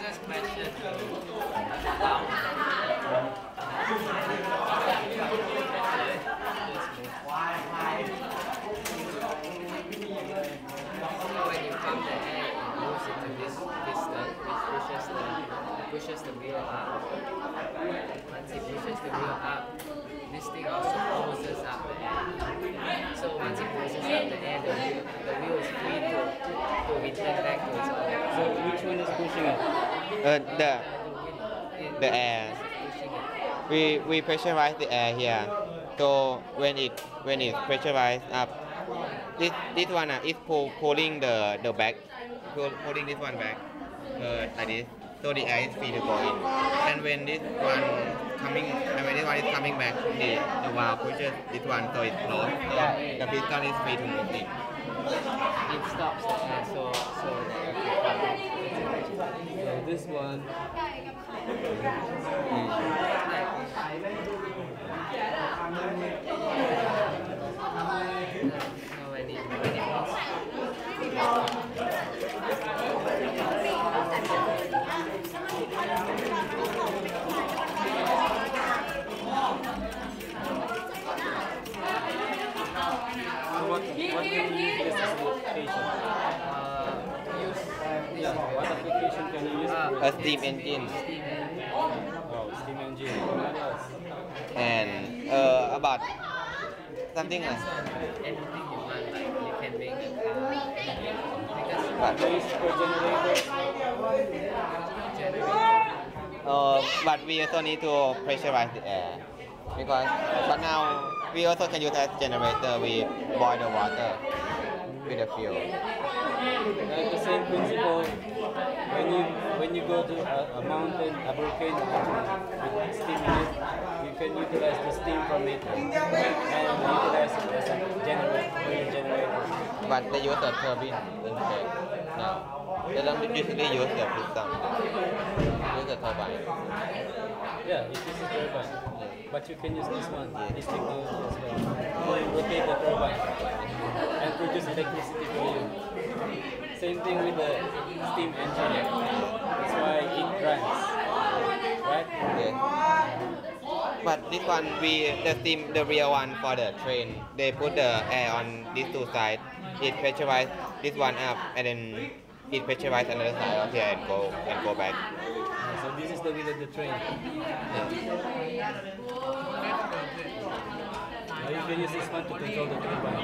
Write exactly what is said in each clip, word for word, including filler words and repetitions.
first question about so when you pump the air, it moves into this piston, which pushes the pushes the wheel up. Once it pushes the wheel up, this thing also closes up the air. So once it closes up the air, the wheel, the wheel is free to, to return back to its orbit. So which one is pushing it? Uh, the It- the air. it's pushing it. we we pressurize the air here. So when it when it pressurized up, this this one uh, is pull, pulling the the back, pull, pulling this one back, uh, like this. So the air is free to go in. And when this one coming, and when this one is coming back, the the valve pushes this one, so it's closed. So the piston is free to move in. It stops the air, so so the air can come. So this one. So when it when it moves, So what what can you use this as an application? uh, use this Yeah, what application can you use? uh, for A it? steam engine. steam engine. Oh, steam engine. What else? And uh, about something like Anything you want, like you can make a car, because but, Can you use for generators? generator. uh, but we also need to pressurize the air because but now we also can use as generator. We boil the water with the fuel. Like the same principle when you when you go to a, a mountain, a volcano with steam in it, you can utilize the steam from it and utilize it as a generator for your generator. But they use the turbine instead. No, they don't usually use the piston. Use the turbine. Yeah, it is a turbine. But you can use this one, this technology as well. You rotate the turbine and produce electricity for you. Same thing with the steam engine. That's why it runs. Right? Yes. But this one, we the steam, the real one for the train. They put the air on these two sides. It pressurize this one up, and then it pressurize another side of here and go and go back. So this is the wheel of the train. Yes. Now you can use this one to control the turbine.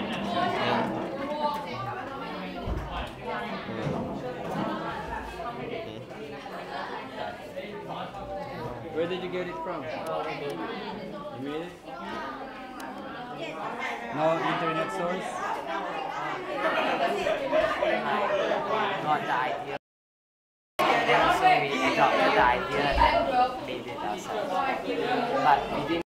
Where did you get it from? You made it? No internet source? Got the idea. And so we adopted the idea and made it ourselves. But we didn't